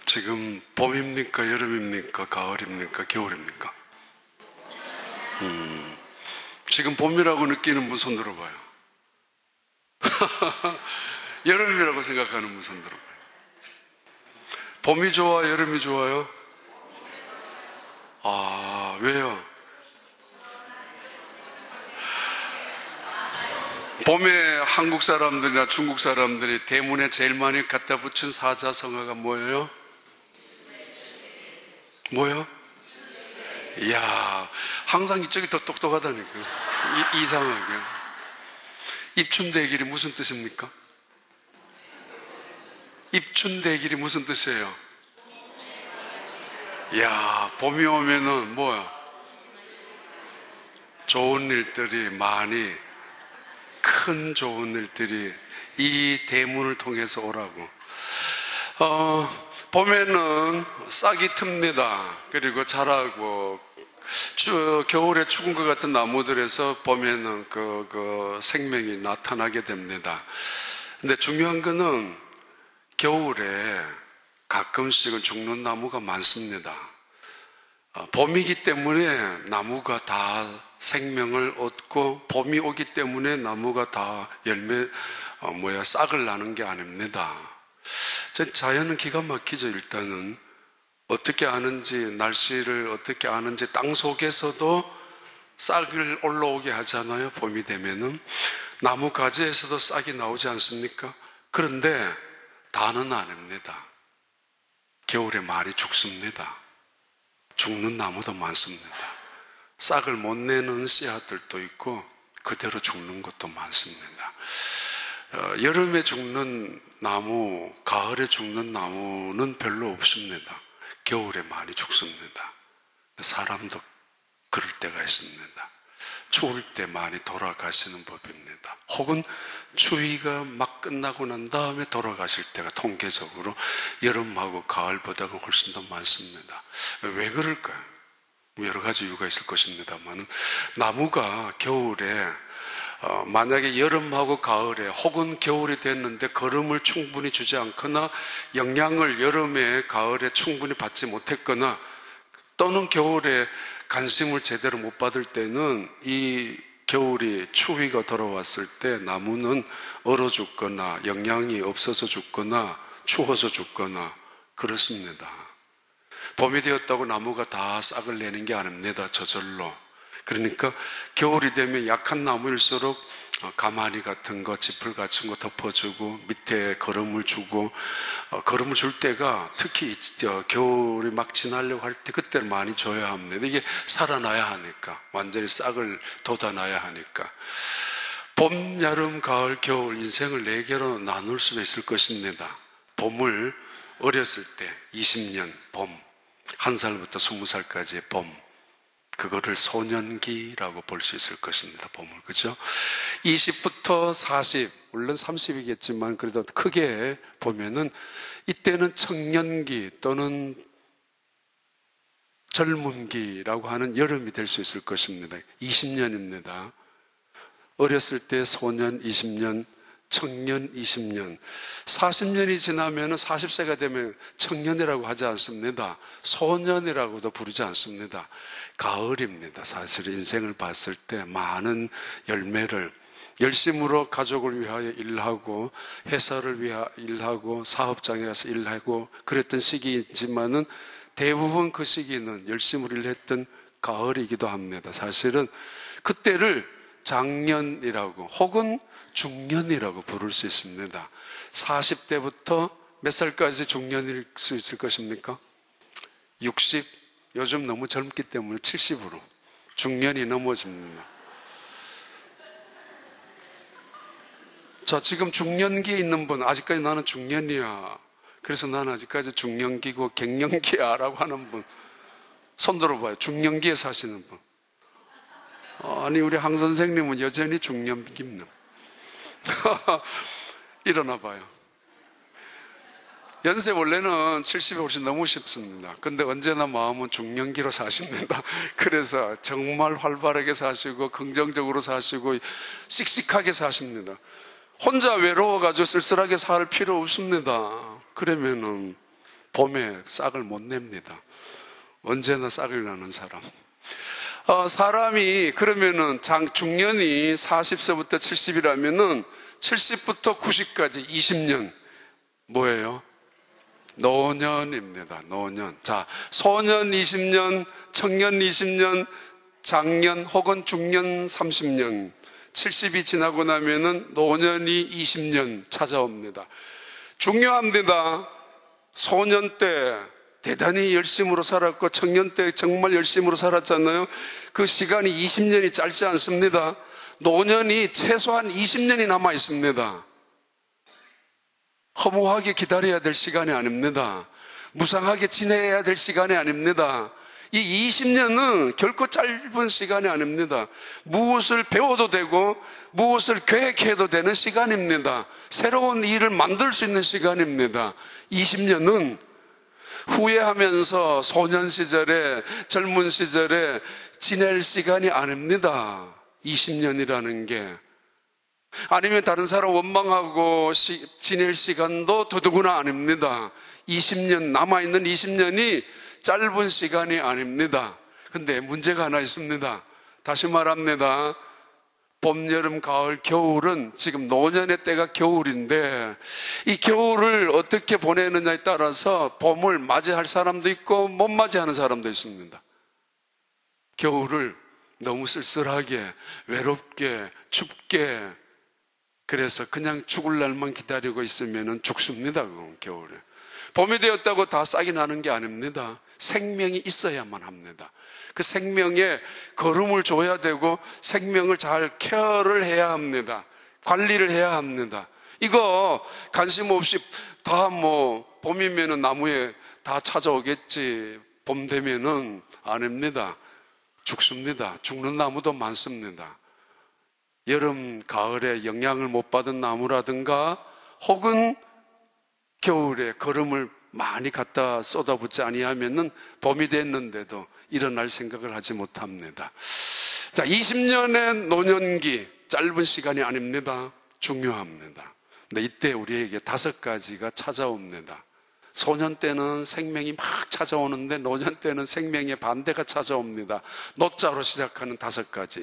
지금 봄입니까? 여름입니까? 가을입니까? 겨울입니까? 지금 봄이라고 느끼는 분 손 들어봐요. 여름이라고 생각하는 분 손 들어봐요. 봄이 좋아? 여름이 좋아요? 아, 왜요? 봄에 한국 사람들이나 중국 사람들이 대문에 제일 많이 갖다 붙인 사자성어가 뭐예요? 뭐요? 이야, 항상 이쪽이 더 똑똑하다니까. 이상하게. 입춘대길이 무슨 뜻입니까? 입춘대길이 무슨 뜻이에요? 이야, 봄이 오면은 뭐야? 좋은 일들이 많이, 큰 좋은 일들이 이 대문을 통해서 오라고. 봄에는 싹이 틉니다. 그리고 자라고, 겨울에 죽은 것 같은 나무들에서 봄에는 그 생명이 나타나게 됩니다. 근데 중요한 거는 겨울에 가끔씩은 죽는 나무가 많습니다. 봄이기 때문에 나무가 다 생명을 얻고, 봄이 오기 때문에 나무가 다 싹을 나는 게 아닙니다. 자연은 기가 막히죠. 일단은 어떻게 아는지, 날씨를 어떻게 아는지, 땅 속에서도 싹을 올라오게 하잖아요. 봄이 되면은 나무 가지에서도 싹이 나오지 않습니까? 그런데 다는 아닙니다. 겨울에 많이 죽습니다. 죽는 나무도 많습니다. 싹을 못 내는 씨앗들도 있고 그대로 죽는 것도 많습니다. 여름에 죽는 나무, 가을에 죽는 나무는 별로 없습니다. 겨울에 많이 죽습니다. 사람도 그럴 때가 있습니다. 추울 때 많이 돌아가시는 법입니다. 혹은 추위가 막 끝나고 난 다음에 돌아가실 때가 통계적으로 여름하고 가을보다는 훨씬 더 많습니다. 왜 그럴까요? 여러 가지 이유가 있을 것입니다만, 나무가 겨울에 만약에 여름하고 가을에 혹은 겨울이 됐는데 거름을 충분히 주지 않거나 영양을 여름에 가을에 충분히 받지 못했거나, 또는 겨울에 관심을 제대로 못 받을 때는 이 겨울이 추위가 돌아왔을 때 나무는 얼어 죽거나 영양이 없어서 죽거나 추워서 죽거나 그렇습니다. 봄이 되었다고 나무가 다 싹을 내는 게 아닙니다. 저절로. 그러니까 겨울이 되면 약한 나무일수록 가마니 같은 거, 지풀 같은 거 덮어주고 밑에 거름을 주고, 거름을 줄 때가 특히 겨울이 막 지나려고 할 때 그때를 많이 줘야 합니다. 이게 살아나야 하니까, 완전히 싹을 돋아놔야 하니까. 봄, 여름, 가을, 겨울, 인생을 4개로 나눌 수도 있을 것입니다. 봄을 어렸을 때 20년 봄, 1살부터 20살까지의 봄, 그거를 소년기라고 볼 수 있을 것입니다. 봄을. 그죠? 20부터 40, 물론 30이겠지만 그래도 크게 보면은 이때는 청년기 또는 젊음기라고 하는 여름이 될 수 있을 것입니다. 20년입니다. 어렸을 때 소년 20년, 청년 20년, 40년이 지나면 40세가 되면 청년이라고 하지 않습니다. 소년이라고도 부르지 않습니다. 가을입니다. 사실 인생을 봤을 때 많은 열매를, 열심으로 가족을 위하여 일하고 회사를 위하여 일하고 사업장에 가서 일하고 그랬던 시기이지만은 대부분 그 시기는 열심으로 일했던 가을이기도 합니다. 사실은 그때를 장년이라고 혹은 중년이라고 부를 수 있습니다. 40대부터 몇 살까지 중년일 수 있을 것입니까? 60, 요즘 너무 젊기 때문에 70으로 중년이 넘어집니다. 자, 지금 중년기에 있는 분, 아직까지 나는 중년이야, 그래서 나는 아직까지 중년기고 갱년기야 라고 하는 분 손 들어봐요. 중년기에 사시는 분. 아니, 우리 항 선생님은 여전히 중년기입니다. 일어나 봐요. 연세 원래는 70이 훨씬 넘으십습니다. 근데 언제나 마음은 중년기로 사십니다. 그래서 정말 활발하게 사시고 긍정적으로 사시고 씩씩하게 사십니다. 혼자 외로워가지고 쓸쓸하게 살 필요 없습니다. 그러면은 봄에 싹을 못 냅니다. 언제나 싹을 나는 사람. 사람이 그러면은 중년이 40세부터 70이라면은 70부터 90까지 20년 뭐예요? 노년입니다. 노년. 자, 소년 20년, 청년 20년, 장년 혹은 중년 30년, 70이 지나고 나면은 노년이 20년 찾아옵니다. 중요합니다. 소년 때 대단히 열심으로 살았고 청년 때 정말 열심으로 살았잖아요. 그 시간이 20년이 짧지 않습니다. 노년이 최소한 20년이 남아 있습니다. 허무하게 기다려야 될 시간이 아닙니다. 무상하게 지내야 될 시간이 아닙니다. 이 20년은 결코 짧은 시간이 아닙니다. 무엇을 배워도 되고 무엇을 계획해도 되는 시간입니다. 새로운 일을 만들 수 있는 시간입니다. 20년은 후회하면서 소년 시절에 젊은 시절에 지낼 시간이 아닙니다. 20년이라는 게. 아니면 다른 사람 원망하고 지낼 시간도 더더구나 아닙니다. 20년, 남아있는 20년이 짧은 시간이 아닙니다. 근데 문제가 하나 있습니다. 다시 말합니다. 봄, 여름, 가을, 겨울은 지금 노년의 때가 겨울인데 이 겨울을 어떻게 보내느냐에 따라서 봄을 맞이할 사람도 있고 못 맞이하는 사람도 있습니다. 겨울을 너무 쓸쓸하게, 외롭게, 춥게 그래서 그냥 죽을 날만 기다리고 있으면 죽습니다. 그건 겨울에. 봄이 되었다고 다 싹이 나는 게 아닙니다. 생명이 있어야만 합니다. 그 생명에 걸음을 줘야 되고 생명을 잘 케어를 해야 합니다. 관리를 해야 합니다. 이거 관심 없이 다 봄이면은 나무에 다 찾아오겠지. 봄 되면은 아닙니다. 죽습니다. 죽는 나무도 많습니다. 여름, 가을에 영향을 못 받은 나무라든가 혹은 겨울에 거름을 많이 갖다 쏟아붓지 아니하면은 봄이 됐는데도 일어날 생각을 하지 못합니다. 자, 20년의 노년기 짧은 시간이 아닙니다. 중요합니다. 근데 이때 우리에게 5가지가 찾아옵니다. 소년 때는 생명이 막 찾아오는데 노년 때는 생명의 반대가 찾아옵니다. 노자로 시작하는 5가지.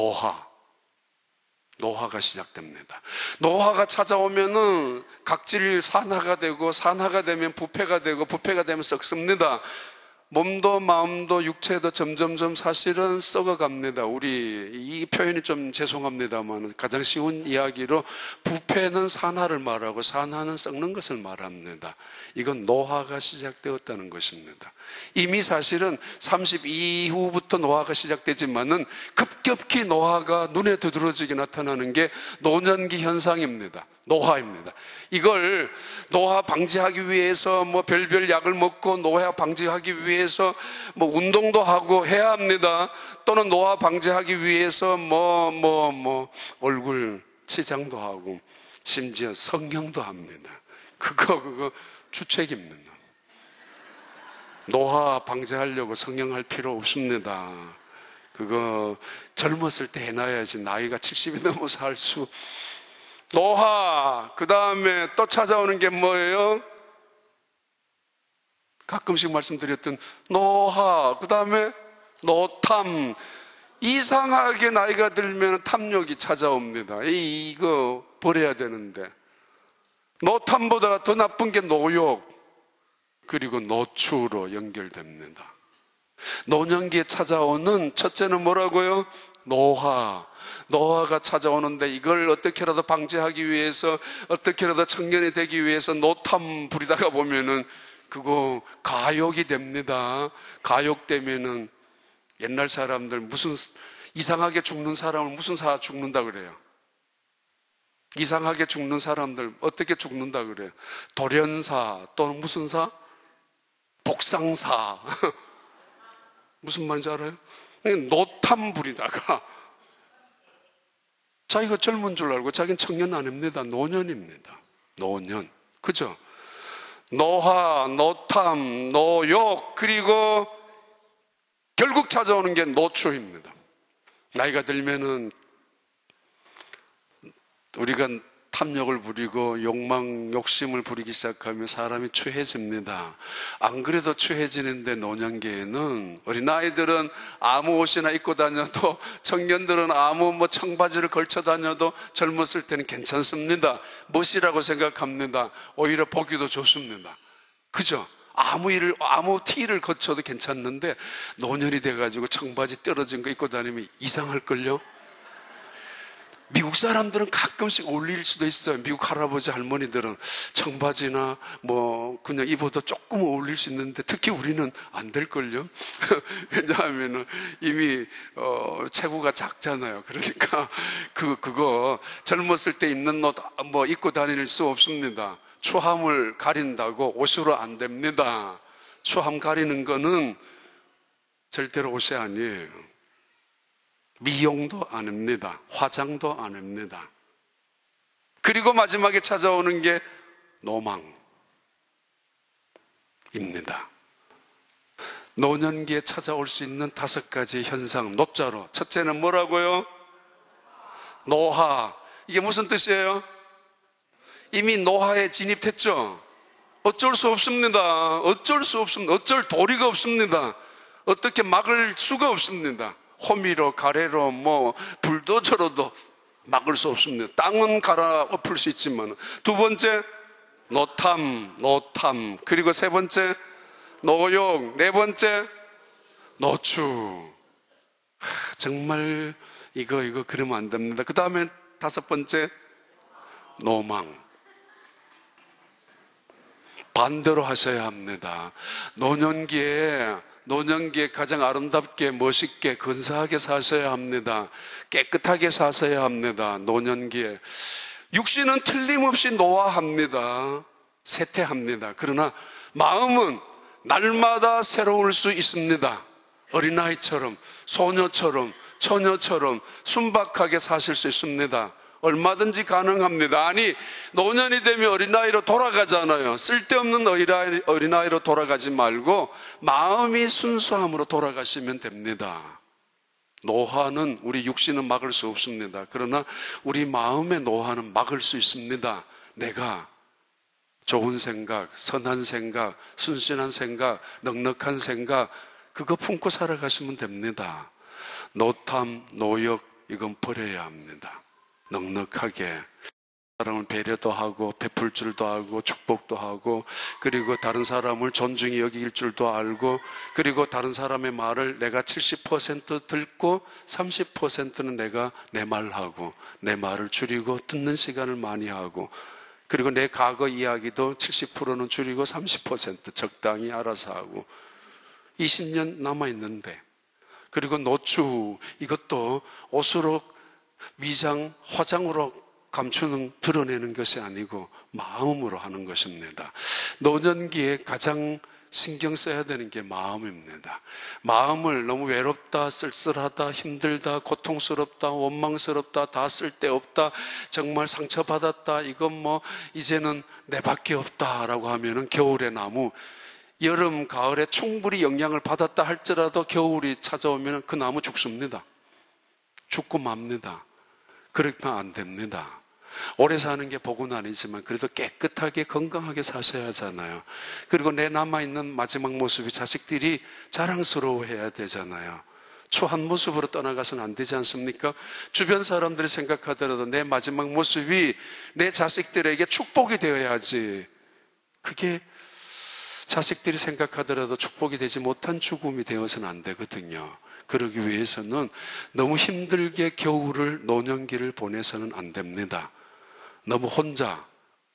노화가 시작됩니다. 노화가 찾아오면은 각질 산화가 되고 산화가 되면 부패가 되고 부패가 되면 썩습니다. 몸도 마음도 육체도 점점점 사실은 썩어갑니다. 이 표현이 좀 죄송합니다만 가장 쉬운 이야기로 부패는 산화를 말하고 산화는 썩는 것을 말합니다. 이건 노화가 시작되었다는 것입니다. 이미 사실은 30 이후부터 노화가 시작되지만은 급격히 노화가 눈에 두드러지게 나타나는 게 노년기 현상입니다. 노화입니다. 이걸 노화 방지하기 위해서 별별 약을 먹고 노화 방지하기 위해서 운동도 하고 해야 합니다. 또는 노화 방지하기 위해서 얼굴 치장도 하고 심지어 성형도 합니다. 그거 주책입니다. 노화 방지하려고 성형할 필요 없습니다. 그거 젊었을 때 해놔야지 나이가 70이 넘어서 할 수. 노화, 그 다음에 또 찾아오는 게 뭐예요? 가끔씩 말씀드렸던 노화, 그 다음에 노탐. 이상하게 나이가 들면 탐욕이 찾아옵니다. 이거 버려야 되는데. 노탐보다 더 나쁜 게 노욕, 그리고 노추로 연결됩니다. 노년기에 찾아오는 첫째는 뭐라고요? 노화가 찾아오는데 이걸 어떻게라도 방지하기 위해서, 어떻게라도 청년이 되기 위해서 노탐 부리다가 보면은 그거 가욕이 됩니다. 가욕되면은 옛날 사람들 무슨 이상하게 죽는 사람을 무슨 사 죽는다 그래요? 이상하게 죽는 사람들 어떻게 죽는다 그래요? 돌연사 또는 무슨 사? 복상사. 무슨 말인지 알아요? 노탐 부리다가 자기가 젊은 줄 알고 자기는 청년 아닙니다. 노년입니다. 노년. 그죠? 노화, 노탐, 노욕, 그리고 결국 찾아오는 게 노추입니다. 나이가 들면은 우리가 탐욕을 부리고 욕심을 부리기 시작하면 사람이 추해집니다. 안 그래도 추해지는데 노년기에는 어린아이들은 아무 옷이나 입고 다녀도 청년들은 아무 청바지를 걸쳐 다녀도 젊었을 때는 괜찮습니다. 멋이라고 생각합니다. 오히려 보기도 좋습니다. 그죠? 아무 티를 거쳐도 괜찮는데 노년이 돼가지고 청바지 떨어진 거 입고 다니면 이상할걸요? 미국 사람들은 가끔씩 어울릴 수도 있어요. 미국 할아버지 할머니들은 청바지나 그냥 입어도 조금 어울릴 수 있는데 특히 우리는 안 될걸요. 왜냐하면 이미 체구가 작잖아요. 그러니까 그거 젊었을 때 입는 옷 입고 다닐 수 없습니다. 추함을 가린다고 옷으로 안 됩니다. 추함 가리는 거는 절대로 옷이 아니에요. 미용도 안 합니다. 화장도 안 합니다. 그리고 마지막에 찾아오는 게 노망입니다. 노년기에 찾아올 수 있는 5가지 현상, 노자로. 첫째는 뭐라고요? 노화. 이게 무슨 뜻이에요? 이미 노화에 진입했죠? 어쩔 수 없습니다. 어쩔 수 없습니다. 어쩔 도리가 없습니다. 어떻게 막을 수가 없습니다. 호미로, 가래로, 불도저로도 막을 수 없습니다. 땅은 갈아엎을 수 있지만. 두 번째, 노탐. 그리고 세 번째, 노욕. 네 번째, 노추. 정말 이거 그러면 안 됩니다. 그 다음에 5번째, 노망. 반대로 하셔야 합니다. 노년기에 가장 아름답게, 멋있게, 근사하게 사셔야 합니다. 깨끗하게 사셔야 합니다. 노년기에. 육신은 틀림없이 노화합니다. 쇠퇴합니다. 그러나 마음은 날마다 새로울 수 있습니다. 어린아이처럼, 소녀처럼, 처녀처럼 순박하게 사실 수 있습니다. 얼마든지 가능합니다. 아니, 노년이 되면 어린아이로 돌아가잖아요. 쓸데없는 어린아이로 돌아가지 말고 마음이 순수함으로 돌아가시면 됩니다. 노화는 우리 육신은 막을 수 없습니다. 그러나 우리 마음의 노화는 막을 수 있습니다. 내가 좋은 생각, 선한 생각, 순순한 생각, 넉넉한 생각, 그거 품고 살아가시면 됩니다. 노탐, 노욕, 이건 버려야 합니다. 넉넉하게 사람을 배려도 하고 베풀 줄도 알고 축복도 하고, 그리고 다른 사람을 존중히 여길 줄도 알고, 그리고 다른 사람의 말을 내가 70% 듣고 30%는 내가 내 말하고, 내 말을 줄이고 듣는 시간을 많이 하고, 그리고 내 과거 이야기도 70%는 줄이고 30% 적당히 알아서 하고. 20년 남아있는데. 그리고 노추, 이것도 옷으로 미장, 화장으로 감추는, 드러내는 것이 아니고 마음으로 하는 것입니다. 노년기에 가장 신경 써야 되는 게 마음입니다. 마음을 너무 외롭다, 쓸쓸하다, 힘들다, 고통스럽다, 원망스럽다, 다 쓸데없다, 정말 상처받았다, 이건 이제는 내밖에 없다라고 하면은 겨울의 나무, 여름, 가을에 충분히 영향을 받았다 할지라도 겨울이 찾아오면 그 나무 죽습니다. 죽고 맙니다. 그러면 안 됩니다. 오래 사는 게 복은 아니지만 그래도 깨끗하게 건강하게 사셔야 하잖아요. 그리고 내 남아있는 마지막 모습이 자식들이 자랑스러워해야 되잖아요. 초한 모습으로 떠나가서는 안 되지 않습니까? 주변 사람들이 생각하더라도 내 마지막 모습이 내 자식들에게 축복이 되어야지. 그게 자식들이 생각하더라도 축복이 되지 못한 죽음이 되어서는 안 되거든요. 그러기 위해서는 너무 힘들게 겨울을, 노년기를 보내서는 안 됩니다. 너무 혼자.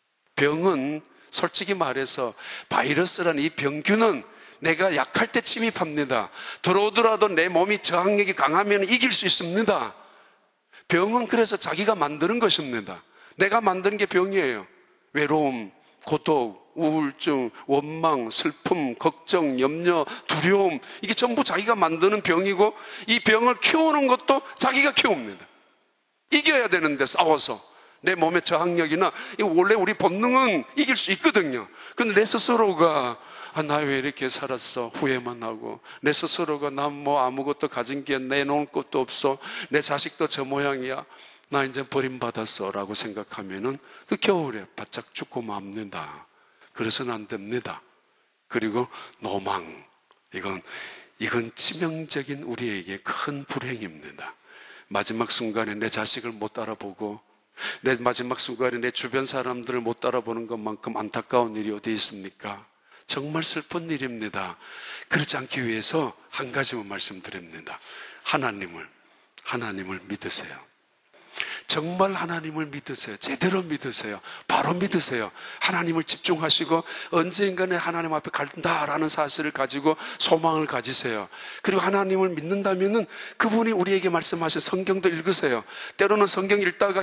병은 솔직히 말해서 바이러스라는 이 병균은 내가 약할 때 침입합니다. 들어오더라도 내 몸이 저항력이 강하면 이길 수 있습니다. 병은 그래서 자기가 만드는 것입니다. 내가 만드는 게 병이에요. 외로움, 고독, 우울증, 원망, 슬픔, 걱정, 염려, 두려움, 이게 전부 자기가 만드는 병이고, 이 병을 키우는 것도 자기가 키웁니다. 이겨야 되는데 싸워서 내 몸의 저항력이나, 원래 우리 본능은 이길 수 있거든요. 근데 내 스스로가 나 왜 이렇게 살았어? 후회만 하고, 내 스스로가 난 아무것도 가진 게 내놓을 것도 없어, 내 자식도 저 모양이야, 나 이제 버림받았어 라고 생각하면은 그 겨울에 바짝 죽고 맙니다. 그래서는 안 됩니다. 그리고 노망, 이건 치명적인 우리에게 큰 불행입니다. 마지막 순간에 내 자식을 못 알아보고 내 마지막 순간에 내 주변 사람들을 못 알아보는 것만큼 안타까운 일이 어디 있습니까? 정말 슬픈 일입니다. 그렇지 않기 위해서 한 가지만 말씀드립니다. 하나님을 믿으세요. 정말 하나님을 믿으세요. 제대로 믿으세요. 바로 믿으세요. 하나님을 집중하시고 언젠가는 하나님 앞에 갈다라는 사실을 가지고 소망을 가지세요. 그리고 하나님을 믿는다면은 그분이 우리에게 말씀하신 성경도 읽으세요. 때로는 성경 읽다가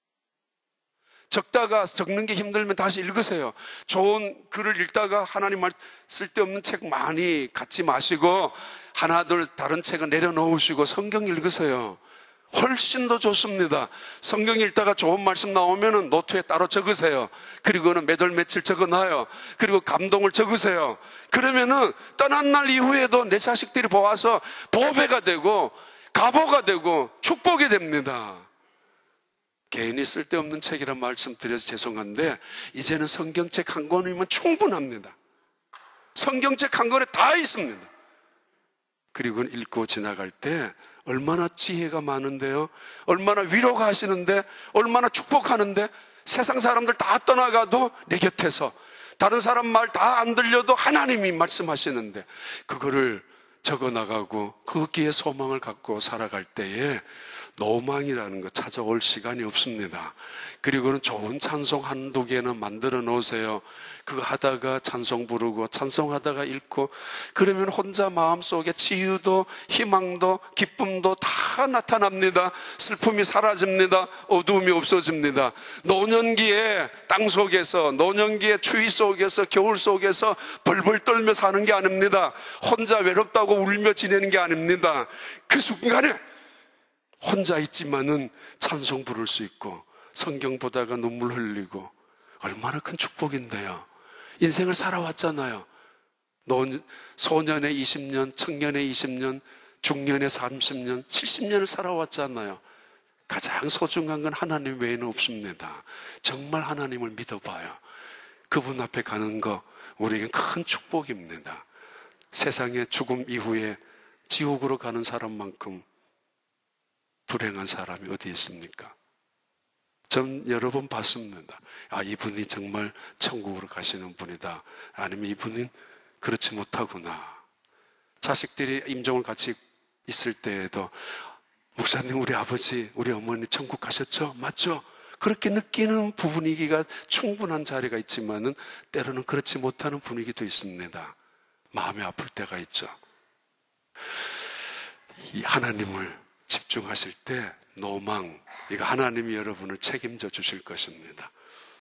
적다가 적는 게 힘들면 다시 읽으세요. 좋은 글을 읽다가 하나님 말 쓸데없는 책 많이 갖지 마시고 하나둘 다른 책은 내려놓으시고 성경 읽으세요. 훨씬 더 좋습니다. 성경 읽다가 좋은 말씀 나오면은 노트에 따로 적으세요. 그리고는 몇 월 며칠 적어놔요. 그리고 감동을 적으세요. 그러면은 떠난 날 이후에도 내 자식들이 보아서 보배가 되고 가보가 되고 축복이 됩니다. 개인이 쓸데없는 책이란 말씀 드려서 죄송한데 이제는 성경책 한 권이면 충분합니다. 성경책 한 권에 다 있습니다. 그리고 읽고 지나갈 때 얼마나 지혜가 많은데요, 얼마나 위로가 하시는데, 얼마나 축복하는데, 세상 사람들 다 떠나가도 내 곁에서 다른 사람 말 다 안 들려도 하나님이 말씀하시는데 그거를 적어나가고 거기에 소망을 갖고 살아갈 때에 노망이라는 거 찾아올 시간이 없습니다. 그리고는 좋은 찬송 한두 개는 만들어 놓으세요. 그거 하다가 찬송 부르고 찬송하다가 읽고 그러면 혼자 마음속에 치유도 희망도 기쁨도 다 나타납니다. 슬픔이 사라집니다. 어두움이 없어집니다. 노년기에 땅 속에서, 노년기에 추위 속에서, 겨울 속에서 벌벌 떨며 사는 게 아닙니다. 혼자 외롭다고 울며 지내는 게 아닙니다. 그 순간에 혼자 있지만은 찬송 부를 수 있고 성경 보다가 눈물 흘리고 얼마나 큰 축복인데요. 인생을 살아왔잖아요. 소년의 20년, 청년의 20년, 중년의 30년, 70년을 살아왔잖아요. 가장 소중한 건 하나님 외에는 없습니다. 정말 하나님을 믿어봐요. 그분 앞에 가는 거 우리에게 큰 축복입니다. 세상의 죽음 이후에 지옥으로 가는 사람만큼 불행한 사람이 어디 있습니까? 전 여러 번 봤습니다. 아, 이분이 정말 천국으로 가시는 분이다. 아니면 이분은 그렇지 못하구나. 자식들이 임종을 같이 있을 때에도 목사님, 우리 아버지, 우리 어머니 천국 가셨죠? 맞죠? 그렇게 느끼는 분위기가 충분한 자리가 있지만은 때로는 그렇지 못하는 분위기도 있습니다. 마음이 아플 때가 있죠. 이 하나님을 집중하실 때 노망, 이거 하나님이 여러분을 책임져 주실 것입니다.